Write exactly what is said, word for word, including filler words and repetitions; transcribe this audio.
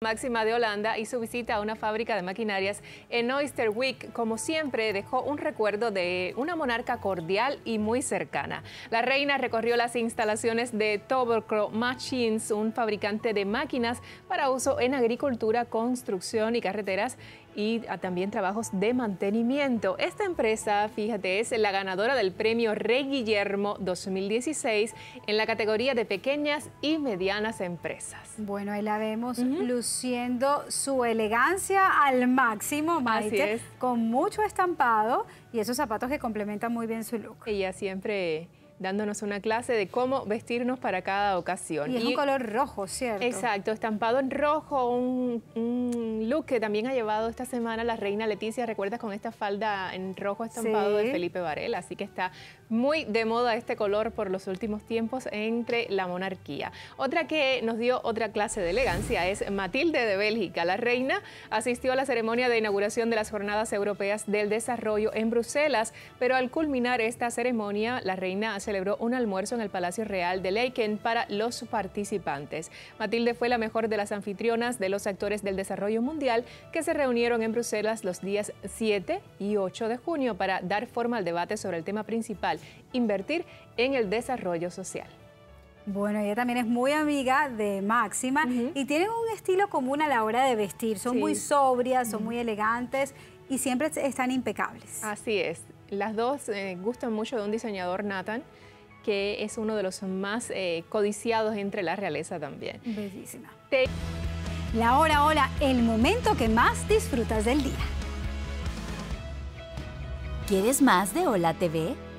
Máxima de Holanda y su visita a una fábrica de maquinarias en Oosterwijk, como siempre, dejó un recuerdo de una monarca cordial y muy cercana. La reina recorrió las instalaciones de Tobruk Machines, un fabricante de máquinas para uso en agricultura, construcción y carreteras, y también trabajos de mantenimiento. Esta empresa, fíjate, es la ganadora del premio Rey Guillermo dos mil dieciséis en la categoría de pequeñas y medianas empresas. Bueno, ahí la vemos uh-huh. luciendo su elegancia al máximo, Maite, Así es. Con mucho estampado y esos zapatos que complementan muy bien su look. Ella siempre dándonos una clase de cómo vestirnos para cada ocasión. Y es y, un color rojo, ¿cierto? Exacto, estampado en rojo, un, un look que también ha llevado esta semana la reina Leticia, ¿recuerdas? Con esta falda en rojo estampado sí. de Felipe Varela, así que está muy de moda este color por los últimos tiempos entre la monarquía. Otra que nos dio otra clase de elegancia es Matilde de Bélgica. La reina asistió a la ceremonia de inauguración de las Jornadas Europeas del Desarrollo en Bruselas, pero al culminar esta ceremonia, la reina hace celebró un almuerzo en el Palacio Real de Laeken para los participantes. Matilde fue la mejor de las anfitrionas de los actores del desarrollo mundial que se reunieron en Bruselas los días siete y ocho de junio para dar forma al debate sobre el tema principal, invertir en el desarrollo social. Bueno, ella también es muy amiga de Máxima uh-huh. y tienen un estilo común a la hora de vestir. Son sí. muy sobrias, son uh-huh. muy elegantes y siempre están impecables. Así es. Las dos eh, gustan mucho de un diseñador, Nathan, que es uno de los más eh, codiciados entre la realeza también. Bellísima. Te... La hora, hora, el momento que más disfrutas del día. ¿Quieres más de Hola T V?